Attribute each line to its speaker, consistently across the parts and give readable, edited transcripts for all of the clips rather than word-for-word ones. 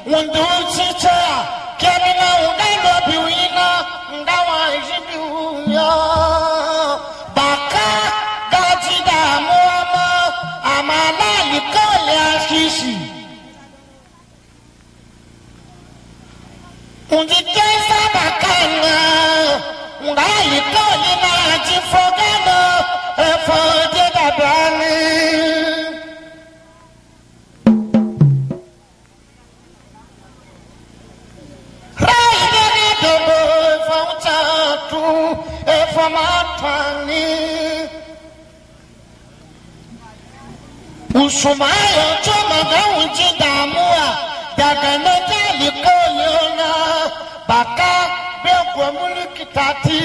Speaker 1: unduchicha kemina ungalo biwina ndawa jibiunya baka gajida muama amala likole ashishi unditesa bakana ngali kole na jifogano efode dabani Usumayo choma na ujidamua daga neta likoliona baka bekwa mulikitati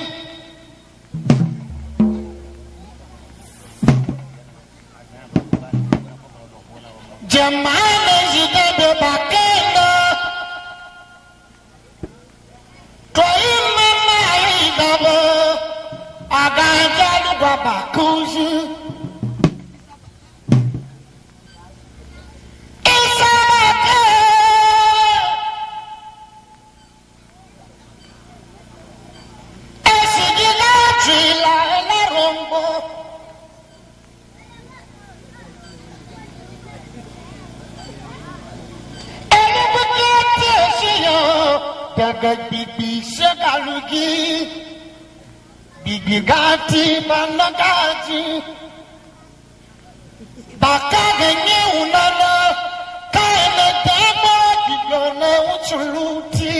Speaker 1: jamane jidebe bakenda toime maidabo agajalu babakuzi Daga bibi segalugi bibi gati managaji baka genye unana kaene demo biyone uchuluti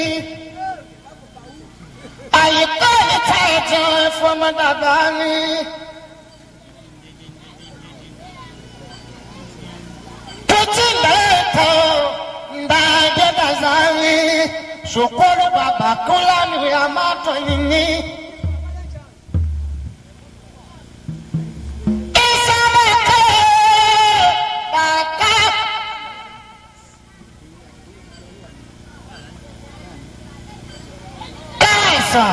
Speaker 1: ayikone taja fomadabani Petinleto ndage dazani Sokolo baba kula ni amato nini Isabake baka Kaisa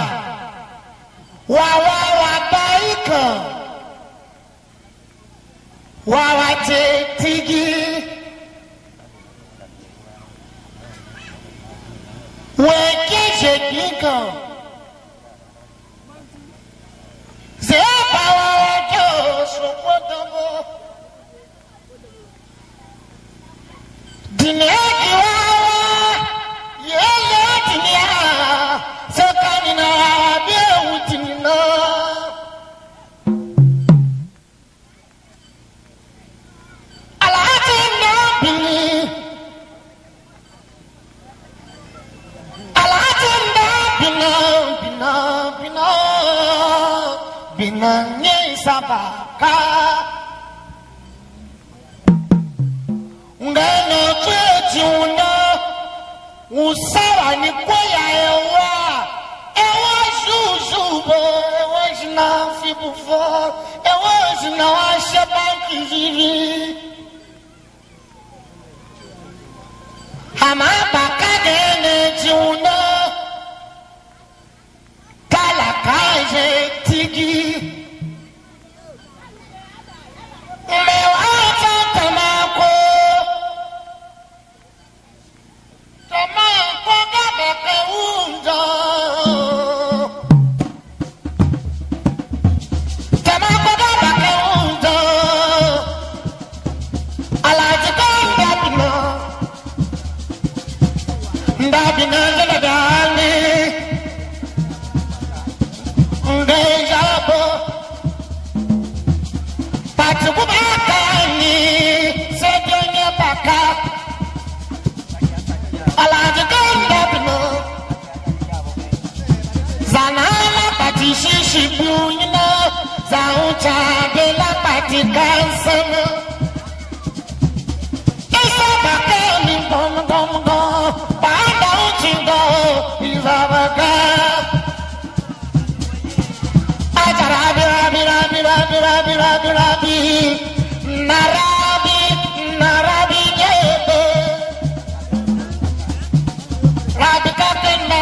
Speaker 1: Wawa wabaika Wawa tigi Wekije kiko Zepa wajo sokotobo Dineki wawa Yele dinia Sekanina wabe utinina Alati nabili Binanye sabaka Ngano chechuna Usawa ni kwaya ewa zuzubo ewa jina fibufo ewa jina wa shabanki hivi Hama baka gene juna Kaje tigi Mewaza tamako gabeke unja Tamako gabeke unja Alajika ndabina jaladani Ndejabo Patubakani Sedenye baka Alajigandabino Zanala patishishi bunyina Zaucha de la patikansana Isa bakani gom Pada uchingo Izabaga Narabi jebe Rabi kakenda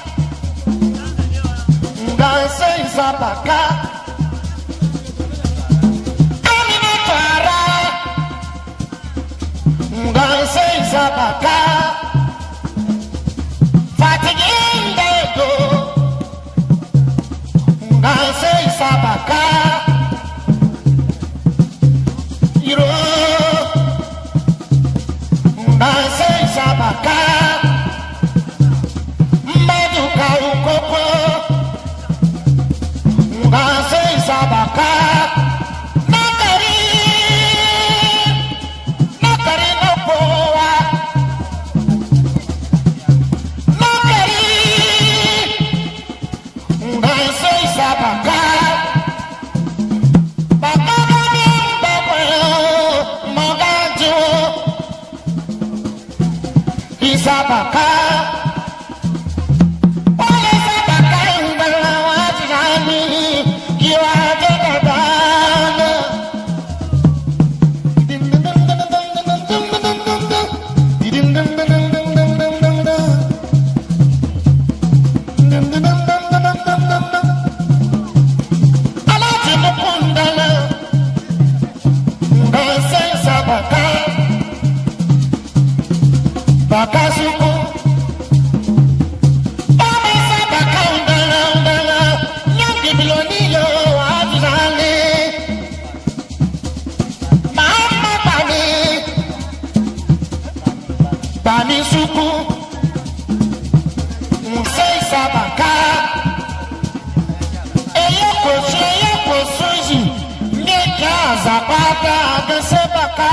Speaker 1: Ngase isabaka Amina twara Ngase isabaka sabaka. Baka gani babelo mogajo. Isabaka. Ole sabaka imbala wajani. Kiwa gedadana. Bakasuku, Bami Sabaka undala undala, Nyangi Bilonilo Adizale, Mama Bami, Bami Suku, Musei Sabaka, Eyoko Suji, Nika Zapata Agasebaka.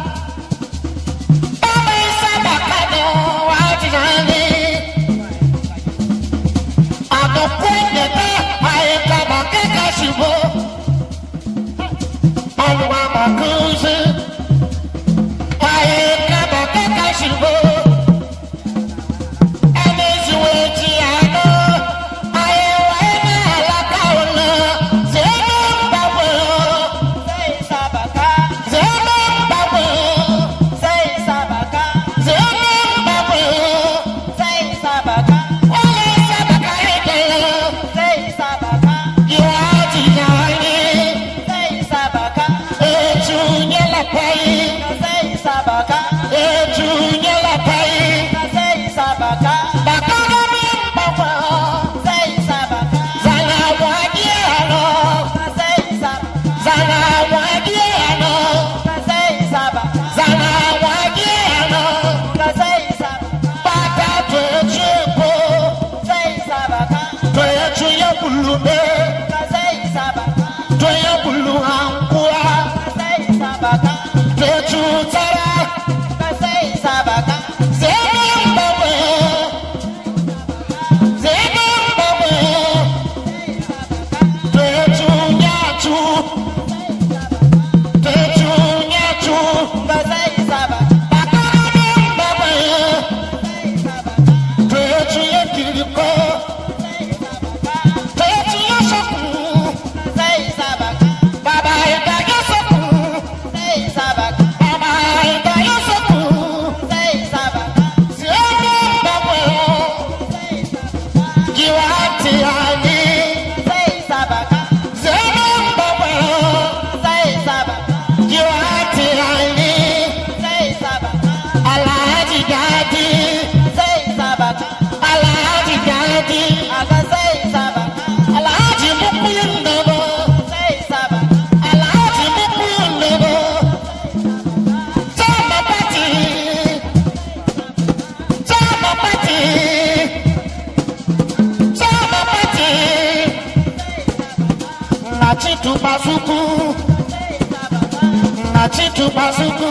Speaker 1: Nachitu Basuku,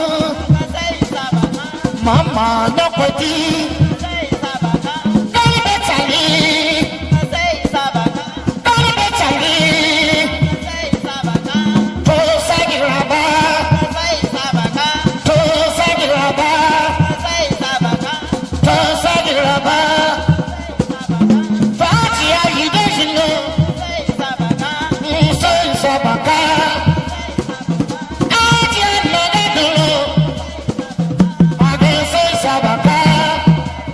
Speaker 1: Mama no Poti, Kalibetali, Kalibetali, Tosagiraba, Tosagiraba, Tosagiraba, Fatia Yideshino, Musoi Sabaka. Sabaka,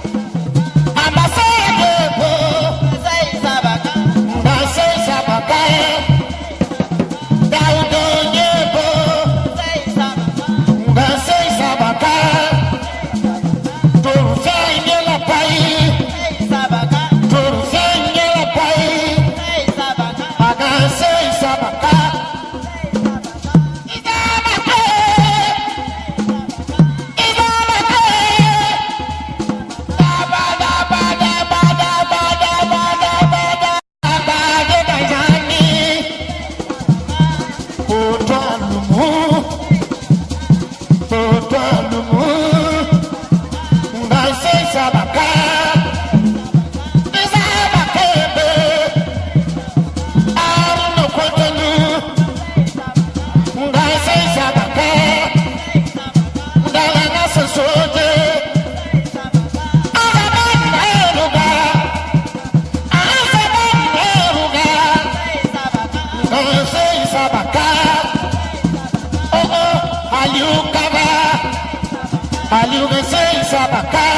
Speaker 1: say sabaka. Oh oh, Aliu kaba. Aliu say sabaka.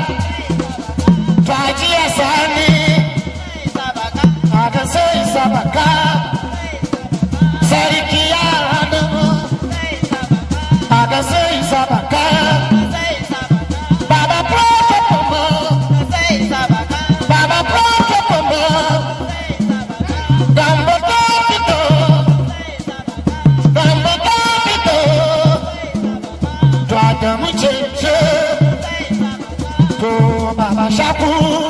Speaker 1: Twaji asani. Aga say sabaka. Sarikia adamu. Aga say sabaka. Baba Protopomo. Baba Protopomo. Gambo Topito. Gambo Topito. Twadamu cheche. To Baba Shapu.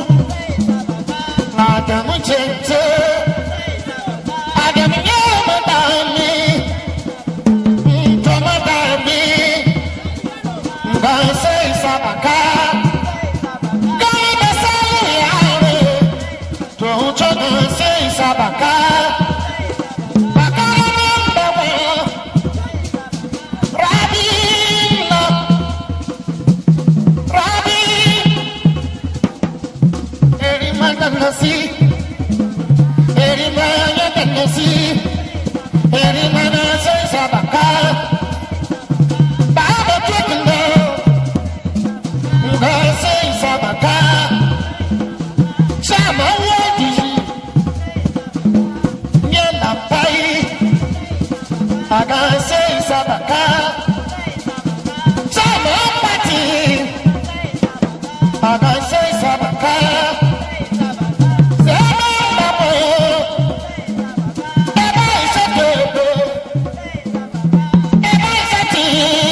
Speaker 1: Adamu cheche. Adamu Yamadami. Tomadami. Say sabaka. Gaida saliare. Tochono say sabaka. Bakara nambawe. Rabina. Rabi. Erimanda nasi. Erimanda nasi. Erimanda say sabaka. Baba Tukino. Say sabaka. Sama wadi. Nyana pai. Aga say sabaka. Sama pati. Aga say sabaka. Sama babo. Eba isate. Eba isate.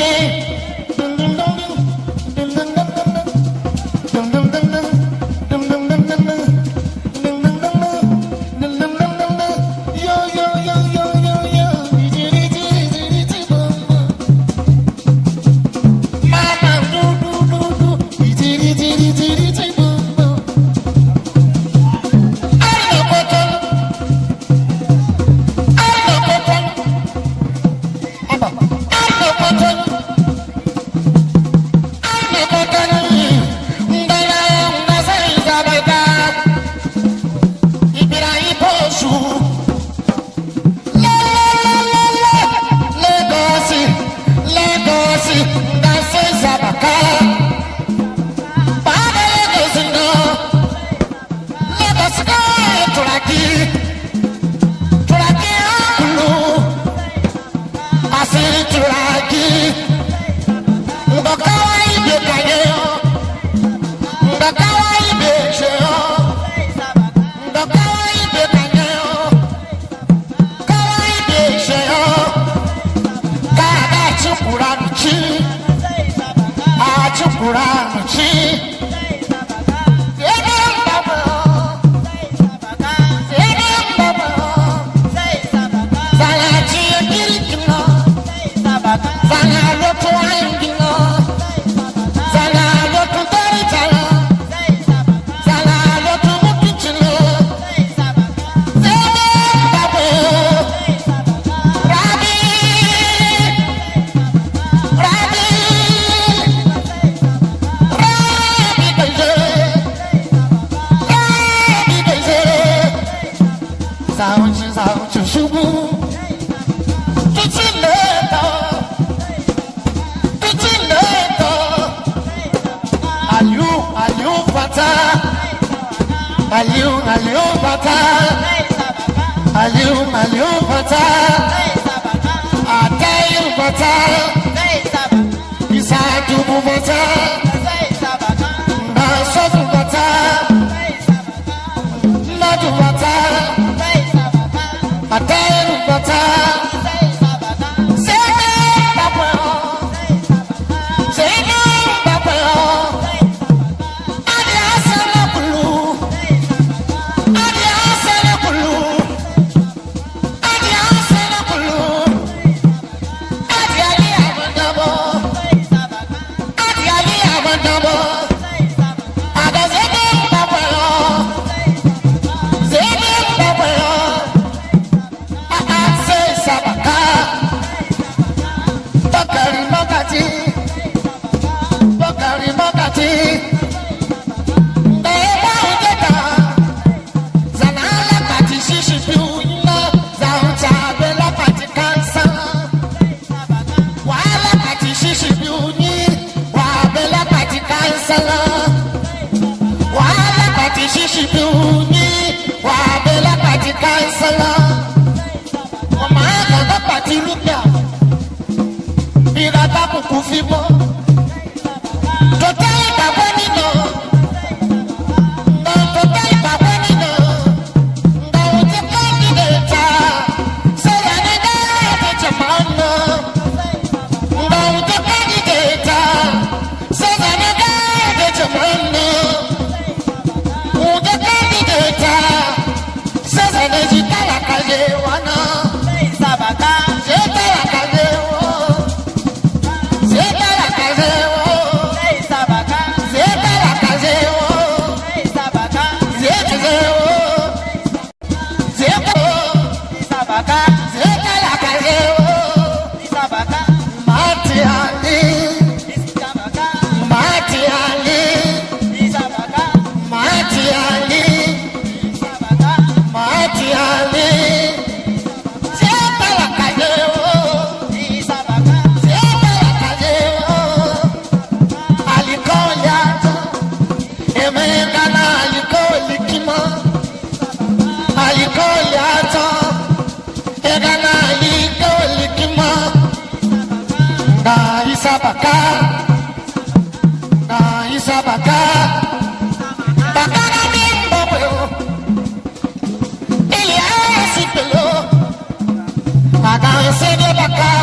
Speaker 1: Aliu bata. Aliu bata. Atayu bata. Isadu bata. Nasofu bata. Nadu bata. Atayu bata. Adiali sala. Omaya ga pati lupia. Birata kuku fibo. Totai babani no. No totai babani no. No uti kandidata. Sayane da de chamano. No uti kandidata. Sayane da de chamano. Uti kandidata. Sayane jita la kaje wana. Sabaka. Jita la kaje wana. Zeta la caseo, Sabaka. Zeta la caseo, Sabaka. Zeta Sabaka. Zeta la caseo, Sabaka. Matiali, Sabaka. Matiali, Sabaka. Matiali, Sabaka. Matiali. Zeta la caseo. Isabaka, Isabaka, Bakana Mimbo, Elias Pelo, Magan Sede Baka,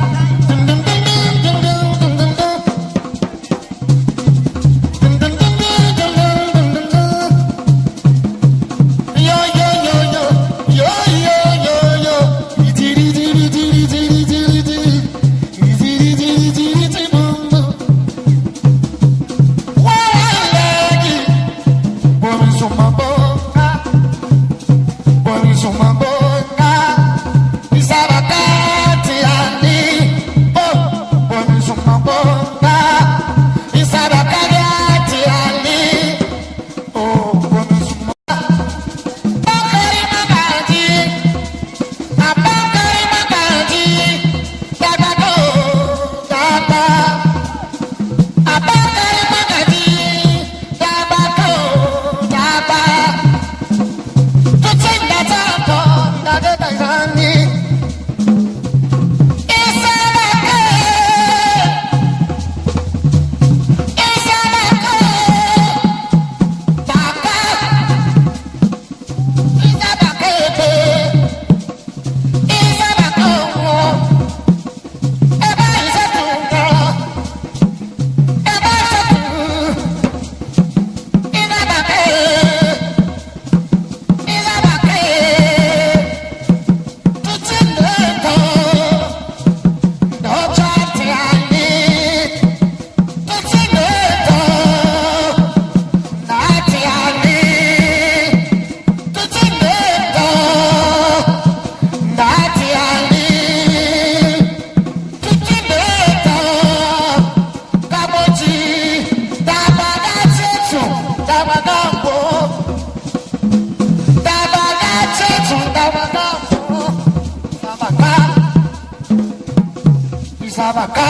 Speaker 1: Isabaka,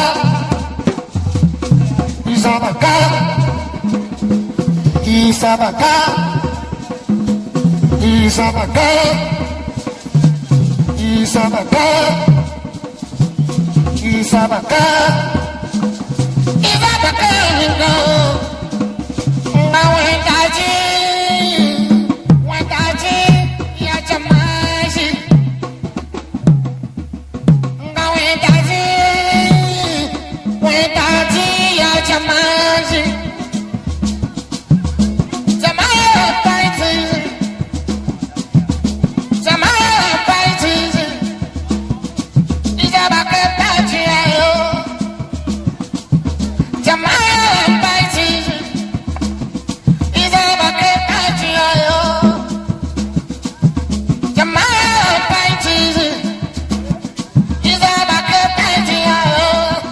Speaker 1: Isabaka, Isabaka, Isabaka, Isabaka, Isabaka, Isabaka, Mawentaji, Wentaji, Yachamashi, Mawentaji, Wentaji, Yachamashi, Jamaya Fighting, Jamaya Fighting, Isabaka Pachiayo, Jamaya Fighting, Isabaka Pachiayo, Jamaya Fighting, Isabaka Pachiayo,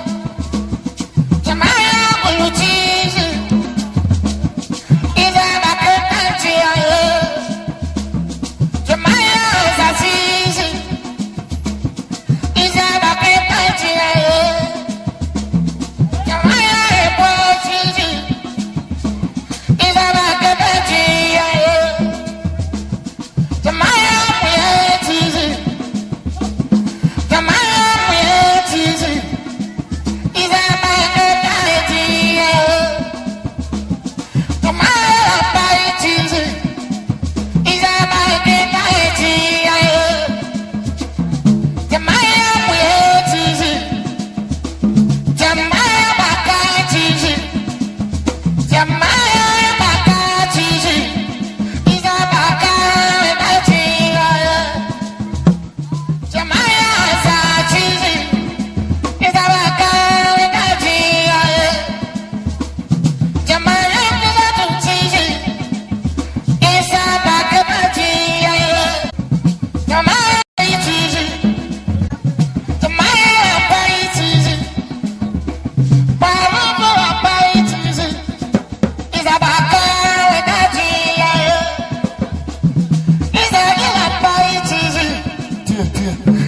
Speaker 1: Jamaya Ulutis, Isabaka Pachiayo, Jamaya Zaziz, Isabaka Pachiayo, Jamaya Epochis, Isabaka Pachiayo, Jamaya Yeah.